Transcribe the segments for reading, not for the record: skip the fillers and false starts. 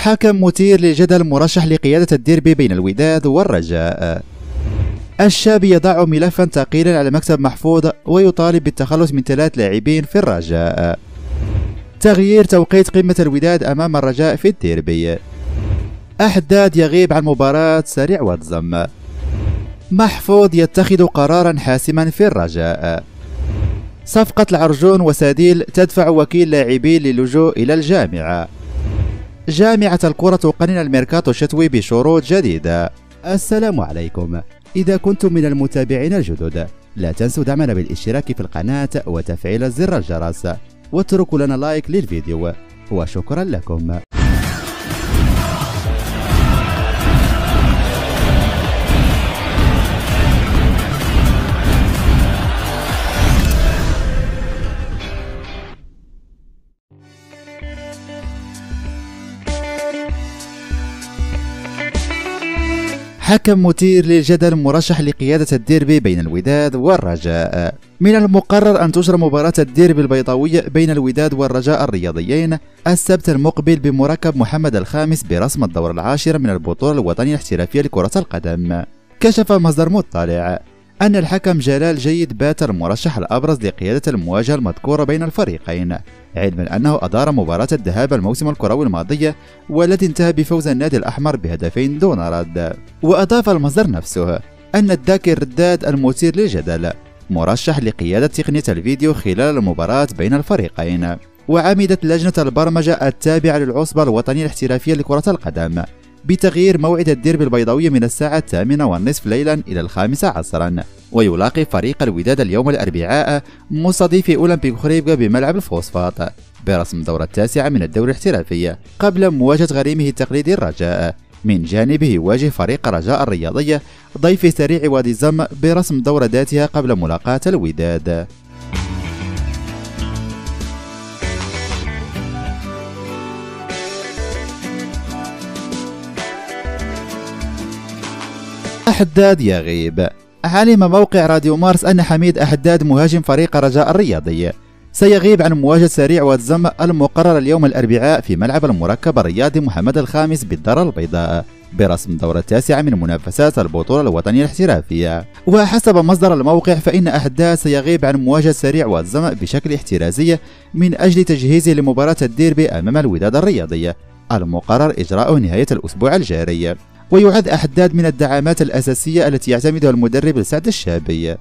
حكم مثير للجدل مرشح لقيادة الديربي بين الوداد والرجاء. الشاب يضع ملفا ثقيلا على مكتب محفوظ ويطالب بالتخلص من 3 لاعبين في الرجاء. تغيير توقيت قمة الوداد أمام الرجاء في الديربي. أحداد يغيب عن مباراة سريع واتزم. محفوظ يتخذ قرارا حاسما في الرجاء. صفقة العرجون وساديل تدفع وكيل لاعبين للجوء إلى الجامعة. جامعة الكرة تقنن الميركاتو الشتوي بشروط جديدة. السلام عليكم. إذا كنتم من المتابعين الجدد لا تنسوا دعمنا بالاشتراك في القناة وتفعيل زر الجرس واتركوا لنا لايك للفيديو وشكرا لكم. حكم مثير للجدل مرشح لقيادة الديربي بين الوداد والرجاء. من المقرر أن تجرى مباراة الديربي البيضاوية بين الوداد والرجاء الرياضيين السبت المقبل بمركب محمد الخامس برسم الدورة العاشرة من البطولة الوطنية الاحترافية لكرة القدم. كشف مصدر مطلع أن الحكم جلال جيد بات المرشح الأبرز لقيادة المواجهة المذكورة بين الفريقين، علما أنه أدار مباراة الذهاب الموسم الكروي الماضية والتي انتهى بفوز النادي الأحمر بهدفين دون رد. وأضاف المصدر نفسه أن الذاكر رداد المثير للجدل مرشح لقيادة تقنية الفيديو خلال المباراة بين الفريقين. وعمدت لجنة البرمجة التابعة للعصبة الوطنية الاحترافية لكرة القدم بتغيير موعد الديربي البيضاوي من الساعة 8:30 ليلا إلى 5 عصرا، ويلاقي فريق الوداد اليوم الأربعاء مستضيف أولمبيك خريبكا بملعب الفوسفات برسم الدورة التاسعة من الدوري الاحترافي قبل مواجهة غريمه التقليدي الرجاء. من جانبه يواجه فريق الرجاء الرياضية ضيف سريع وادي الزم برسم الدورة ذاتها قبل ملاقاة الوداد. أحداد يغيب. علم موقع راديو مارس أن حميد أحداد مهاجم فريق الرجاء الرياضي سيغيب عن مواجهة سريع واتزم المقرر اليوم الأربعاء في ملعب المركب الرياضي محمد الخامس بالدار البيضاء برسم الدورة التاسعة من منافسات البطولة الوطنية الاحترافية. وحسب مصدر الموقع فإن أحداد سيغيب عن مواجهة سريع واتزم بشكل احترازي من أجل تجهيزه لمباراة الديربي أمام الوداد الرياضي المقرر إجراءه نهاية الأسبوع الجاري. ويعد أحداد من الدعامات الأساسية التي يعتمدها المدرب السعد الشابي.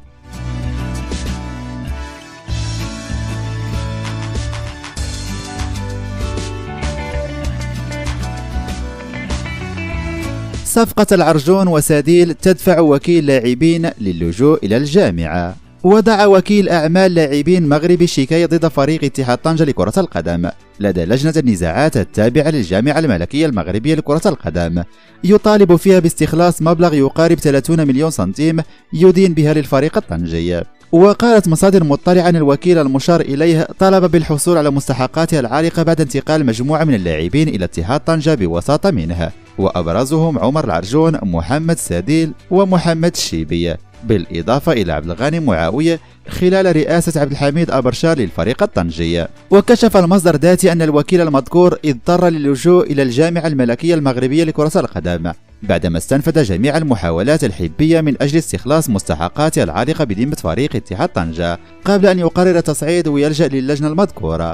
صفقة العرجون وساديل تدفع وكيل لاعبين للجوء إلى الجامعة. وضع وكيل أعمال لاعبين مغربي شكاية ضد فريق اتحاد طنجة لكرة القدم لدى لجنة النزاعات التابعة للجامعة الملكية المغربية لكرة القدم، يطالب فيها باستخلاص مبلغ يقارب 30 مليون سنتيم يدين بها للفريق الطنجي. وقالت مصادر مطلعة أن الوكيل المشار إليه طلب بالحصول على مستحقاتها العالقة بعد انتقال مجموعة من اللاعبين إلى اتحاد طنجة بوساطة منه، وأبرزهم عمر العرجون، محمد ساديل، ومحمد الشيبي، بالإضافة إلى عبد الغني معاوية خلال رئاسة عبد الحميد أبرشار للفريق الطنجي. وكشف المصدر ذاتي أن الوكيل المذكور اضطر للجوء إلى الجامعة الملكية المغربية لكرة القدم بعدما استنفذ جميع المحاولات الحبية من أجل استخلاص مستحقاته العالقة بذمة فريق اتحاد طنجة قبل أن يقرر التصعيد ويلجأ للجنة المذكورة.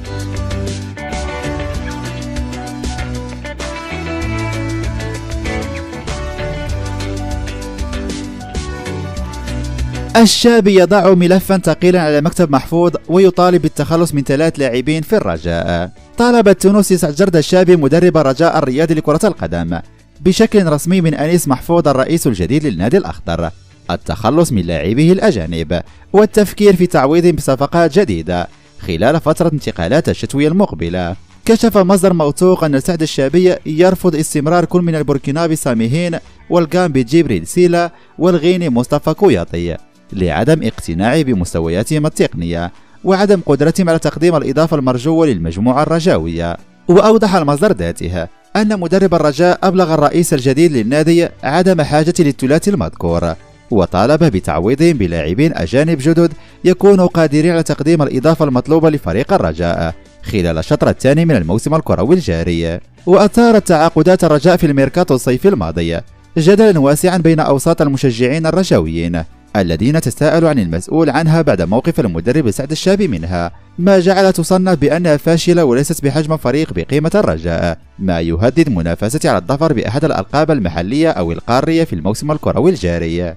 الشاب يضع ملفا ثقيلا على مكتب محفوظ ويطالب بالتخلص من 3 لاعبين في الرجاء. طالب التونسي سعد جرد الشابي مدرب الرجاء الرياضي لكرة القدم بشكل رسمي من أنيس محفوظ الرئيس الجديد للنادي الأخضر التخلص من لاعبيه الأجانب والتفكير في تعويضهم بصفقات جديدة خلال فترة انتقالات الشتوية المقبلة. كشف مصدر موثوق أن سعد الشابي يرفض استمرار كل من البوركينابي ساميهين والغامبي جبريل سيلا والغيني مصطفى كوياطي لعدم اقتناعه بمستوياتهم التقنية وعدم قدرتهم على تقديم الإضافة المرجوة للمجموعة الرجاوية. وأوضح المصدر ذاته أن مدرب الرجاء أبلغ الرئيس الجديد للنادي عدم حاجة للثلاثي المذكور وطالب بتعويضهم بلاعبين أجانب جدد يكونوا قادرين على تقديم الإضافة المطلوبة لفريق الرجاء خلال الشطر الثاني من الموسم الكروي الجاري. وأثارت تعاقدات الرجاء في الميركاتو الصيفي الماضي جدلا واسعا بين أوساط المشجعين الرجاويين الذين تساءلوا عن المسؤول عنها بعد موقف المدرب سعد الشابي منها، ما جعل تصنف بأنها فاشلة وليست بحجم فريق بقيمة الرجاء، ما يهدد منافسة على الظفر بأحد الألقاب المحلية أو القارية في الموسم الكروي الجاري.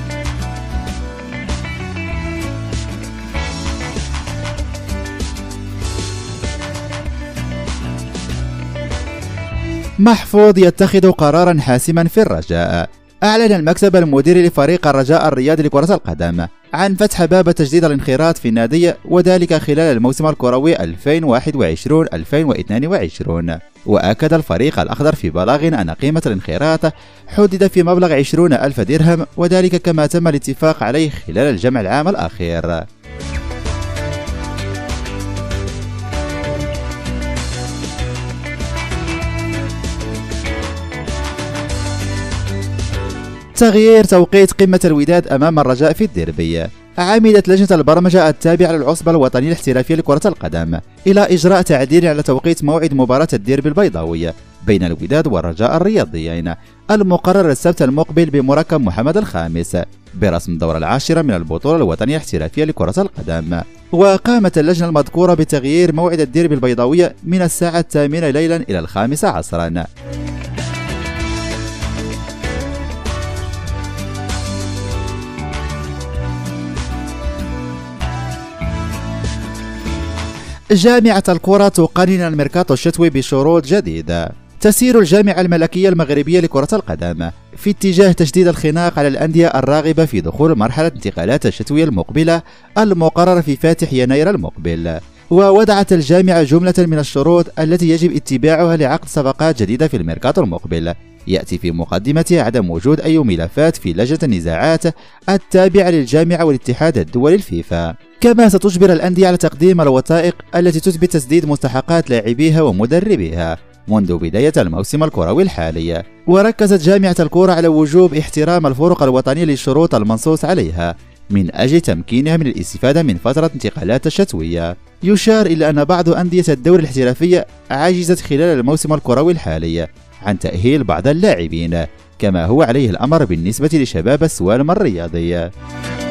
محفوظ يتخذ قرارا حاسما في الرجاء. أعلن المكتب المديري لفريق الرجاء الرياضي لكرة القدم عن فتح باب تجديد الانخراط في النادي، وذلك خلال الموسم الكروي 2021-2022. وأكد الفريق الأخضر في بلاغ أن قيمة الانخراط حدد في مبلغ 20,000 درهم، وذلك كما تم الاتفاق عليه خلال الجمع العام الأخير. تغيير توقيت قمة الوداد أمام الرجاء في الديربي. عمدت لجنة البرمجة التابعة للعصبة الوطنية الاحترافية لكرة القدم إلى إجراء تعديل على توقيت موعد مباراة الديربي البيضاوي بين الوداد والرجاء الرياضيين المقرر السبت المقبل بمركب محمد الخامس برسم الدورة العاشرة من البطولة الوطنية الاحترافية لكرة القدم. وقامت اللجنة المذكورة بتغيير موعد الديربي البيضاوية من الساعة 8 ليلا إلى 5 عصرا. جامعة الكرة تقنن الميركاتو الشتوي بشروط جديدة. تسير الجامعة الملكية المغربية لكرة القدم في اتجاه تشديد الخناق على الأندية الراغبة في دخول مرحلة انتقالات الشتوية المقبلة المقررة في فاتح يناير المقبل. ووضعت الجامعة جملة من الشروط التي يجب اتباعها لعقد صفقات جديدة في الميركاتو المقبل، يأتي في مقدمتها عدم وجود أي ملفات في لجنة النزاعات التابعة للجامعة والاتحاد الدولي الفيفا. كما ستجبر الأندية على تقديم الوثائق التي تثبت تسديد مستحقات لاعبيها ومدربيها منذ بداية الموسم الكروي الحالي. وركزت جامعة الكرة على وجوب احترام الفرق الوطنية للشروط المنصوص عليها من أجل تمكينها من الاستفادة من فترة انتقالات الشتوية. يشار إلى أن بعض أندية الدوري الاحترافية عجزت خلال الموسم الكروي الحالي عن تأهيل بعض اللاعبين، كما هو عليه الأمر بالنسبة لشباب السوالم الرياضية.